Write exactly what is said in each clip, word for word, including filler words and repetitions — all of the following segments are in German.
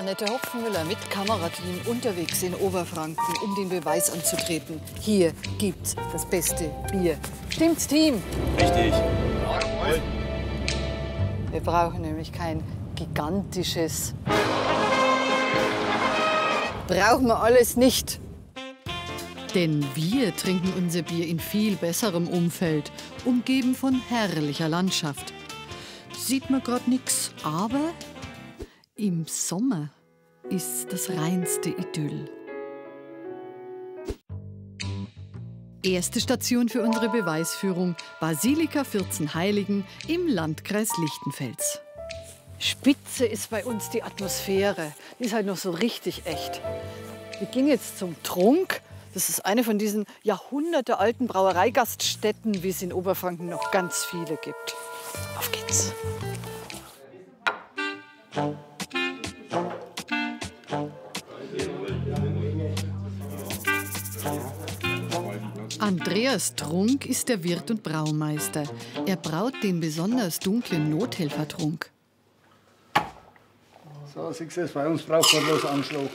Annette Hopfenmüller mit Kamerateam unterwegs in Oberfranken, um den Beweis anzutreten. Hier gibt's das beste Bier. Stimmt's, Team? Richtig. Wir brauchen nämlich kein gigantisches. Brauchen wir alles nicht. Denn wir trinken unser Bier in viel besserem Umfeld, umgeben von herrlicher Landschaft. Sieht man gerade nichts, aber im Sommer ist das reinste Idyll. Erste Station für unsere Beweisführung: Basilika Vierzehnheiligen im Landkreis Lichtenfels. Spitze ist bei uns die Atmosphäre. Die ist halt noch so richtig echt. Wir gehen jetzt zum Trunk. Das ist eine von diesen jahrhundertealten Brauereigaststätten, wie es in Oberfranken noch ganz viele gibt. Auf geht's. Andreas Trunk ist der Wirt und Braumeister. Er braut den besonders dunklen Nothelfertrunk. So, siehst du, bei uns braucht man bloß Anschlag.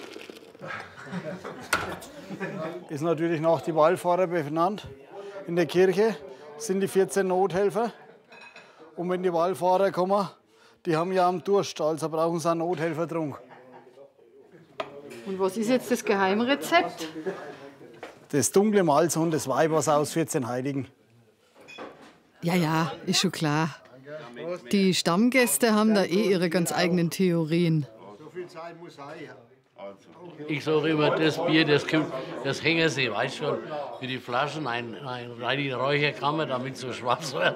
Ist natürlich nach die Wallfahrer benannt. In der Kirche sind die vierzehn Nothelfer. Und wenn die Wallfahrer kommen, die haben ja am Durst, also brauchen sie einen Nothelfertrunk. Und was ist jetzt das Geheimrezept? Das dunkle Malz und das Weihwasser aus Vierzehnheiligen. Ja, ja, ist schon klar. Die Stammgäste haben da eh ihre ganz eigenen Theorien. So viel Zeit muss sein. Ich sage immer, das Bier, das, kommt, das hängen sie, weißt schon, für die Flaschen ein, ein rein in die Räucherkammer, damit es so schwarz wird.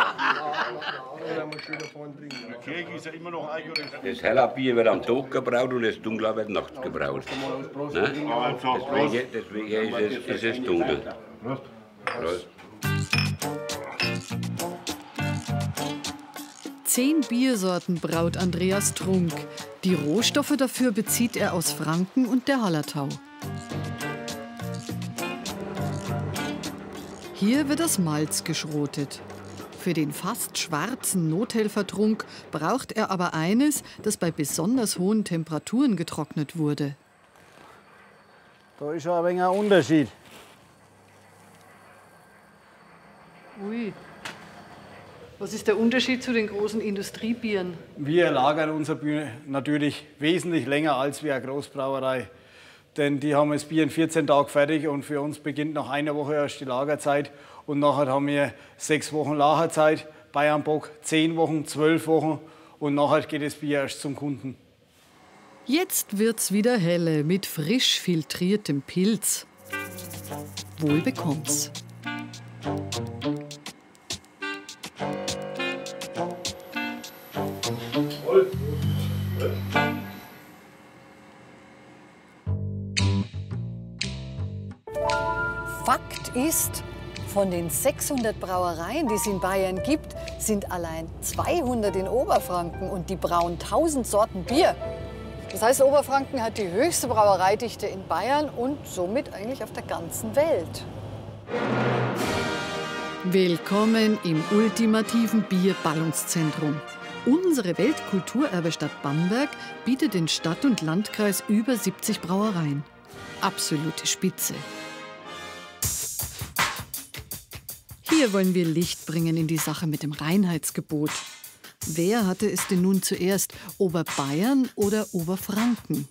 Das helle Bier wird am Tag gebraut und das dunkle wird nachts gebraut. Ne? Deswegen, deswegen ist, es, ist es dunkel. Prost. Zehn Biersorten braut Andreas Trunk. Die Rohstoffe dafür bezieht er aus Franken und der Hallertau. Hier wird das Malz geschrotet. Für den fast schwarzen Nothelfertrunk braucht er aber eines, das bei besonders hohen Temperaturen getrocknet wurde. Da ist schon ein wenig ein Unterschied. Ui. Was ist der Unterschied zu den großen Industriebieren? Wir lagern unser Bier natürlich wesentlich länger als wir eine Großbrauerei. Denn die haben das Bier in vierzehn Tagen fertig und für uns beginnt nach einer Woche erst die Lagerzeit. Und nachher haben wir sechs Wochen Lagerzeit, Bayernbock zehn Wochen, zwölf Wochen und nachher geht das Bier erst zum Kunden. Jetzt wird's wieder helle mit frisch filtriertem Pilz. Wohl bekomm's. Fakt ist, von den sechshundert Brauereien, die es in Bayern gibt, sind allein zweihundert in Oberfranken und die brauen tausend Sorten Bier. Das heißt, Oberfranken hat die höchste Brauereidichte in Bayern und somit eigentlich auf der ganzen Welt. Willkommen im ultimativen Bierballungszentrum. Unsere Weltkulturerbestadt Bamberg bietet in Stadt und Landkreis über siebzig Brauereien. Absolute Spitze. Hier wollen wir Licht bringen in die Sache mit dem Reinheitsgebot. Wer hatte es denn nun zuerst, Oberbayern oder Oberfranken?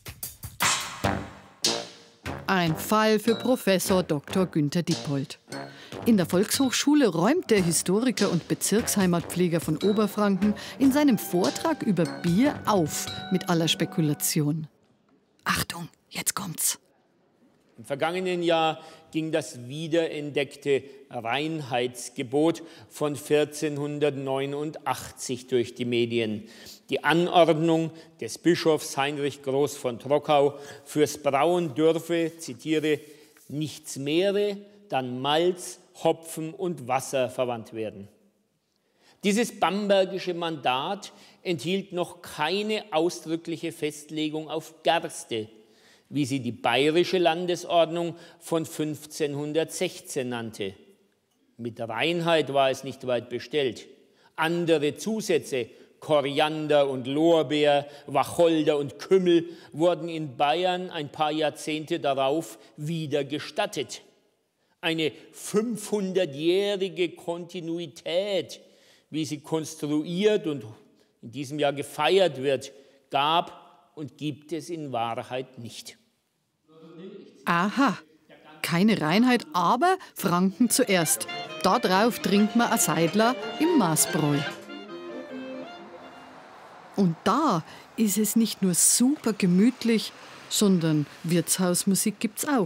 Ein Fall für Professor Doktor Günther Dippold. In der Volkshochschule räumt der Historiker und Bezirksheimatpfleger von Oberfranken in seinem Vortrag über Bier auf mit aller Spekulation. Achtung, jetzt kommt's. Im vergangenen Jahr ging das wiederentdeckte Reinheitsgebot von vierzehnhundertneunundachtzig durch die Medien. Die Anordnung des Bischofs Heinrich Groß von Trockau, fürs Brauen dürfe, zitiere, nichts Meere, dann Malz, Hopfen und Wasser verwandt werden. Dieses bambergische Mandat enthielt noch keine ausdrückliche Festlegung auf Gerste, wie sie die bayerische Landesordnung von fünfzehnhundertsechzehn nannte. Mit Reinheit war es nicht weit bestellt. Andere Zusätze Koriander und Lorbeer, Wacholder und Kümmel wurden in Bayern ein paar Jahrzehnte darauf wieder gestattet. Eine fünfhundertjährige Kontinuität, wie sie konstruiert und in diesem Jahr gefeiert wird, gab und gibt es in Wahrheit nicht. Aha, keine Reinheit, aber Franken zuerst. Da drauf trinkt man ein Seidler im Maßbräu. Und da ist es nicht nur super gemütlich, sondern Wirtshausmusik gibt's auch.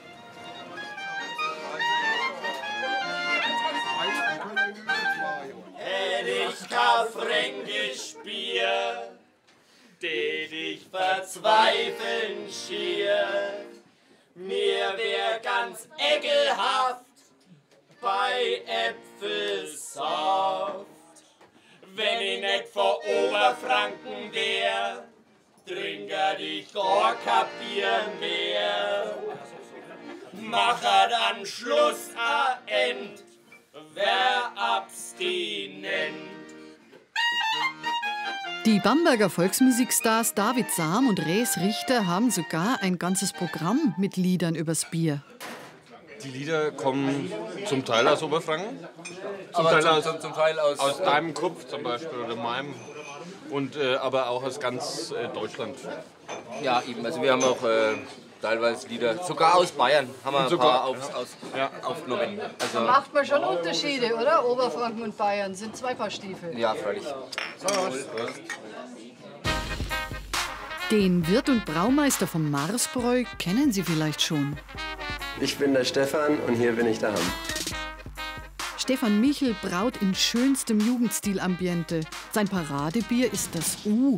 Hätt ich kein fränkisch Bier, tät ich verzweifeln schier. Mir wär ganz ekelhaft bei Äpfelsaft. Wenn ich nicht vor Oberfranken wär, trinker ich gar kein Bier mehr. Macher dann Schluss a End, wer abstinent. Die Bamberger Volksmusikstars David Sam und Res Richter haben sogar ein ganzes Programm mit Liedern übers Bier. Die Lieder kommen zum Teil aus Oberfranken, zum, aber Teil, zum, aus, zum, zum Teil aus, aus deinem Kopf zum Beispiel oder meinem, und, äh, aber auch aus ganz äh, Deutschland. Ja, eben. Also wir haben auch äh, teilweise Lieder, sogar aus Bayern haben wir ein sogar, paar aufs, ja. aus, Ja. aufgenommen. Also, Da macht man schon Unterschiede, oder? Oberfranken und Bayern sind zwei Paar Stiefel. ja, freilich. Den Wirt und Braumeister vom Marsbräu kennen Sie vielleicht schon. Ich bin der Stefan und hier bin ich daheim. Stefan Michel braut in schönstem Jugendstil-Ambiente. Sein Paradebier ist das U.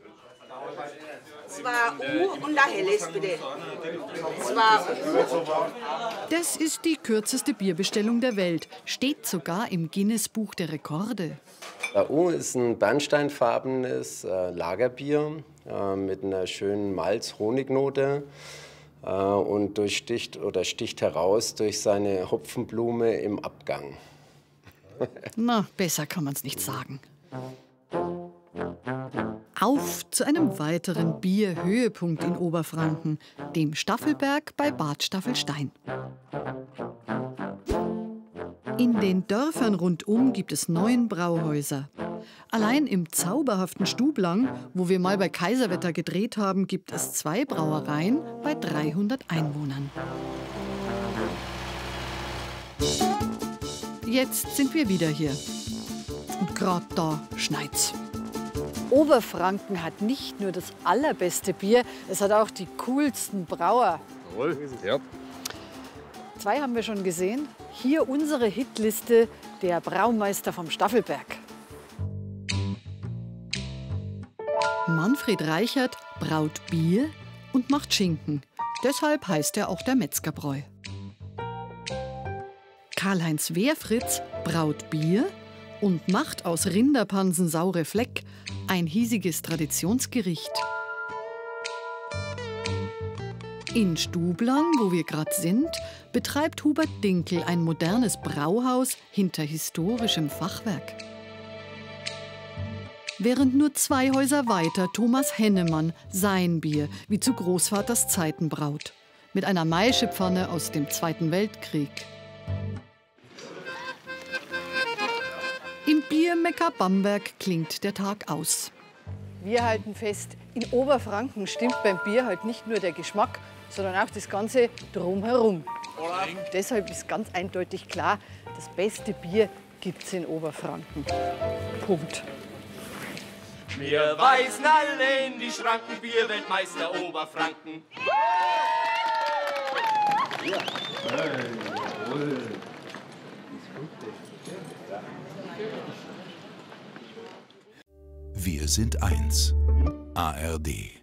Zwei U und ein helles, bitte. Zwei U. Das ist die kürzeste Bierbestellung der Welt. Steht sogar im Guinness-Buch der Rekorde. Der U ist ein bernsteinfarbenes äh, Lagerbier äh, mit einer schönen Malz-Honignote äh, und durchsticht oder sticht heraus durch seine Hopfenblume im Abgang. Na, besser kann man's nicht sagen. Auf zu einem weiteren Bierhöhepunkt in Oberfranken, dem Staffelberg bei Bad Staffelstein. In den Dörfern rundum gibt es neun Brauhäuser. Allein im zauberhaften Stublang, wo wir mal bei Kaiserwetter gedreht haben, gibt es zwei Brauereien bei dreihundert Einwohnern. Jetzt sind wir wieder hier. Und gerade da schneit's. Oberfranken hat nicht nur das allerbeste Bier, es hat auch die coolsten Brauer. Jawohl, ja. Zwei haben wir schon gesehen. Hier unsere Hitliste, der Braumeister vom Staffelberg. Manfred Reichert braut Bier und macht Schinken. Deshalb heißt er auch der Metzgerbräu. Karl-Heinz Wehrfritz braut Bier und macht aus Rinderpansen saure Fleck ein hiesiges Traditionsgericht. In Stublang, wo wir gerade sind, betreibt Hubert Dinkel ein modernes Brauhaus hinter historischem Fachwerk. Während nur zwei Häuser weiter Thomas Hennemann sein Bier wie zu Großvaters Zeiten braut. Mit einer Maischepfanne aus dem Zweiten Weltkrieg. Im Biermecker Bamberg klingt der Tag aus. Wir halten fest, in Oberfranken stimmt beim Bier halt nicht nur der Geschmack, sondern auch das Ganze drumherum. Deshalb ist ganz eindeutig klar, das beste Bier gibt's in Oberfranken. Punkt. Wir weisen alle in die Schranken, Bierweltmeister Oberfranken. Ja. Hey, jawohl. Wir sind eins. A R D.